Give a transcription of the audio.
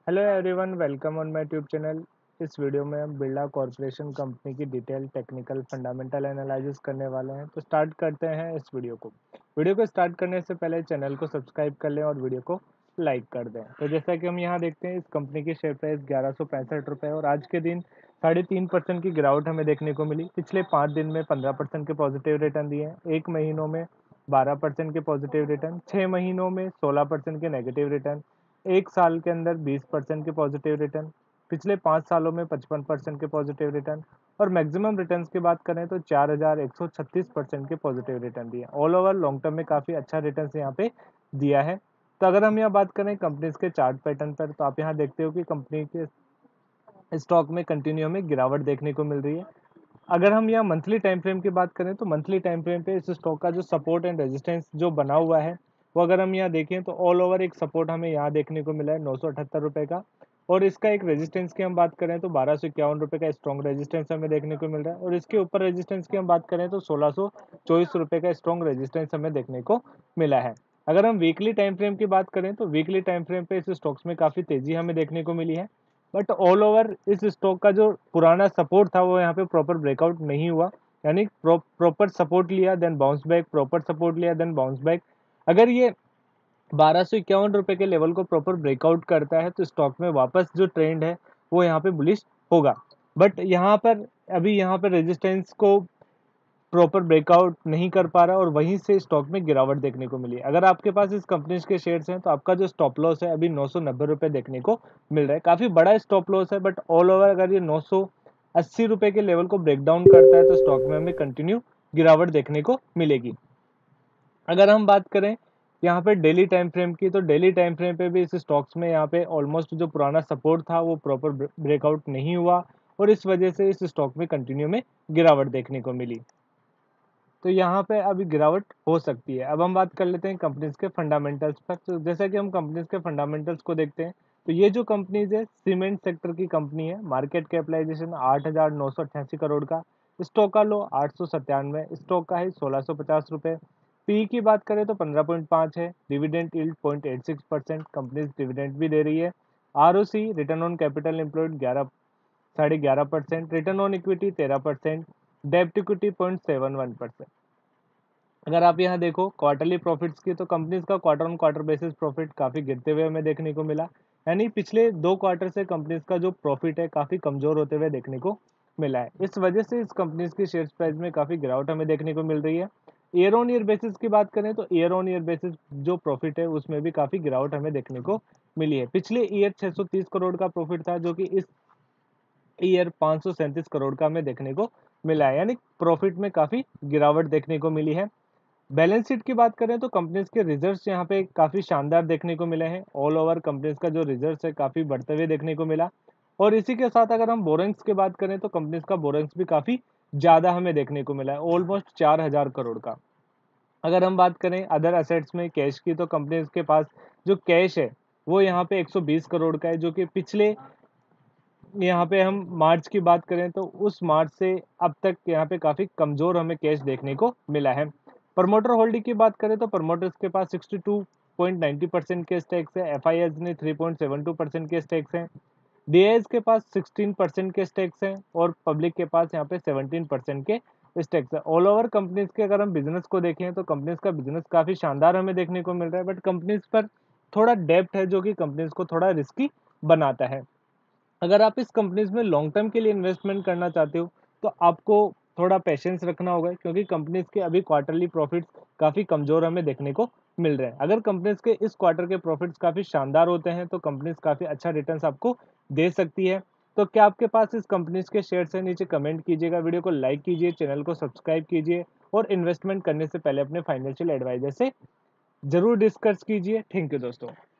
Hello everyone, welcome on my tube channel. इस वीडियो में हम बिरला कॉर्पोरेशन कंपनी की डिटेल टेक्निकल फंडामेंटल एनालिसिस करने वाले हैं। तो स्टार्ट करते हैं इस वीडियो को स्टार्ट करने से पहले चैनल को सब्सक्राइब कर लें और वीडियो को लाइक कर दें। तो जैसा कि हम यहाँ देखते हैं, इस कंपनी की शेयर प्राइस 1165 रुपये और आज के दिन 3.5% की गिरावट हमें देखने को मिली। पिछले 5 दिन में 15% के पॉजिटिव रिटर्न दिए हैं, 1 महीनों में 12% के पॉजिटिव रिटर्न, 6 महीनों में 16% के नेगेटिव रिटर्न, 1 साल के अंदर 20% के पॉजिटिव रिटर्न, पिछले 5 सालों में 55% के पॉजिटिव रिटर्न और मैक्सिमम रिटर्न्स की बात करें तो 4136% के पॉजिटिव रिटर्न दिए। ऑल ओवर लॉन्ग टर्म में काफ़ी अच्छा रिटर्न्स यहाँ पे दिया है। तो अगर हम यहाँ बात करें कंपनीज के चार्ट पैटर्न पर, तो आप यहाँ देखते हो कि कंपनी के स्टॉक में कंटिन्यू हमें गिरावट देखने को मिल रही है। अगर हम यहाँ मंथली टाइम फ्रेम की बात करें तो मंथली टाइम फ्रेम पे इस स्टॉक का जो सपोर्ट एंड रेजिस्टेंस जो बना हुआ है, वो अगर हम यहाँ देखें तो ऑल ओवर एक सपोर्ट हमें यहाँ देखने को मिला है 978 रुपये का। और इसका एक रेजिस्टेंस की हम बात करें तो 1251 रुपये का स्ट्रॉन्ग रेजिस्टेंस हमें देखने को मिल रहा है। और इसके ऊपर रेजिस्टेंस की हम बात करें तो 1624 रुपये का स्ट्रॉन्ग रेजिस्टेंस हमें देखने को मिला है। अगर हम वीकली टाइम फ्रेम की बात करें तो वीकली टाइम फ्रेम पे इस स्टॉक्स में काफ़ी तेजी हमें देखने को मिली है। बट ऑल ओवर इस स्टॉक का जो पुराना सपोर्ट था वो यहाँ पे प्रॉपर ब्रेकआउट नहीं हुआ, यानी प्रॉपर सपोर्ट लिया then bounce back, proper support लिया देन बाउंस बैक। अगर ये 1251 रुपये के लेवल को प्रॉपर ब्रेकआउट करता है तो स्टॉक में वापस जो ट्रेंड है वो यहाँ पे बुलिश होगा। बट यहाँ पर अभी यहाँ पर रेजिस्टेंस को प्रॉपर ब्रेकआउट नहीं कर पा रहा और वहीं से स्टॉक में गिरावट देखने को मिली। अगर आपके पास इस कंपनी के शेयर्स हैं तो आपका जो स्टॉप लॉस है अभी 990 रुपये देखने को मिल रहा है। काफ़ी बड़ा स्टॉप लॉस है, बट ऑल ओवर अगर ये 980 रुपये के लेवल को ब्रेक डाउन करता है तो स्टॉक में हमें कंटिन्यू गिरावट देखने को मिलेगी। अगर हम बात करें यहाँ पे डेली टाइम फ्रेम की, तो डेली टाइम फ्रेम पे भी इस स्टॉक्स में यहाँ पे ऑलमोस्ट जो पुराना सपोर्ट था वो प्रॉपर ब्रेकआउट नहीं हुआ और इस वजह से इस स्टॉक में कंटिन्यू में गिरावट देखने को मिली। तो यहाँ पे अभी गिरावट हो सकती है। अब हम बात कर लेते हैं कंपनीज के फंडामेंटल्स पर। तो जैसा कि हम कंपनीज के फंडामेंटल्स को देखते हैं, तो ये जो कंपनीज है सीमेंट सेक्टर की कंपनी है। मार्केट कैपिटलाइजेशन 8,988 करोड़ का, स्टॉक का लो 897, स्टॉक का है 1650 रुपये। पी की बात करें तो 15.5 है, डिविडेंड यील्ड 0.86%, कंपनीज डिविडेंड भी दे रही है। आर return on capital employed 11.5%, return on equity 13%, डेब्ट इक्विटी 0.71%। अगर आप यहाँ देखो क्वार्टरली प्रॉफिट्स की, तो कंपनीज का quarter on quarter basis profit काफ़ी गिरते हुए हमें देखने को मिला। यानी पिछले 2 क्वार्टर से कंपनीज का जो प्रॉफिट है काफ़ी कमज़ोर होते हुए देखने को मिला है। इस वजह से इस कंपनीज की शेयर प्राइस में काफ़ी गिरावट हमें देखने को मिल रही है। ईयर ऑन ईयर बेसिस की बात करें तो ईयर ऑन ईयर बेसिस जो प्रॉफिट है उसमें भी काफ़ी गिरावट हमें देखने को मिली है। पिछले ईयर 630 करोड़ का प्रॉफिट था, जो कि इस ईयर 537 करोड़ का हमें देखने को मिला है, यानी प्रॉफिट में काफ़ी गिरावट देखने को मिली है। बैलेंस शीट की बात करें तो कंपनीज के रिजल्ट्स यहाँ पे काफ़ी शानदार देखने को मिले हैं। ऑल ओवर कंपनीज का जो रिजल्ट्स है काफ़ी बढ़ते हुए देखने को मिला। और इसी के साथ अगर हम बोरेंग्स की बात करें तो कंपनीज का बोरेंग्स भी काफ़ी ज़्यादा हमें देखने को मिला है, ऑलमोस्ट 4000 करोड़ का। अगर हम बात करें अदर असेट्स में कैश की, तो कंपनीज के पास जो कैश है वो यहाँ पे 120 करोड़ का है, जो कि पिछले यहाँ पे हम मार्च की बात करें तो उस मार्च से अब तक यहाँ पे काफ़ी कमज़ोर हमें कैश देखने को मिला है। प्रमोटर होल्डिंग की बात करें तो प्रमोटर्स के पास 62.90% के स्टेक्स है, एफ ने 3.72% के स्टेक्स हैं, डी के पास 16% के स्टेक्स हैं और पब्लिक के पास यहाँ पे 17% के स्टेक्स है। ऑल ओवर कंपनीज के अगर हम बिजनेस को देखें तो कंपनीज का बिजनेस काफ़ी शानदार हमें देखने को मिल रहा है, बट कंपनीज पर थोड़ा डेप्थ है जो कि कंपनीज को थोड़ा रिस्की बनाता है। अगर आप इस कंपनीज में लॉन्ग टर्म के लिए इन्वेस्टमेंट करना चाहते हो तो आपको थोड़ा पेशेंस रखना होगा, क्योंकि कंपनीज के अभी क्वार्टरली प्रॉफिट्स काफ़ी कमज़ोर हमें देखने को मिल रहे हैं। अगर कंपनीज के इस क्वार्टर के प्रॉफिट्स काफ़ी शानदार होते हैं तो कंपनीज काफ़ी अच्छा रिटर्न्स आपको दे सकती है। तो क्या आपके पास इस कंपनीज के शेयर्स हैं? नीचे कमेंट कीजिएगा, वीडियो को लाइक कीजिए, चैनल को सब्सक्राइब कीजिए और इन्वेस्टमेंट करने से पहले अपने फाइनेंशियल एडवाइजर से जरूर डिस्कस कीजिए। थैंक यू दोस्तों।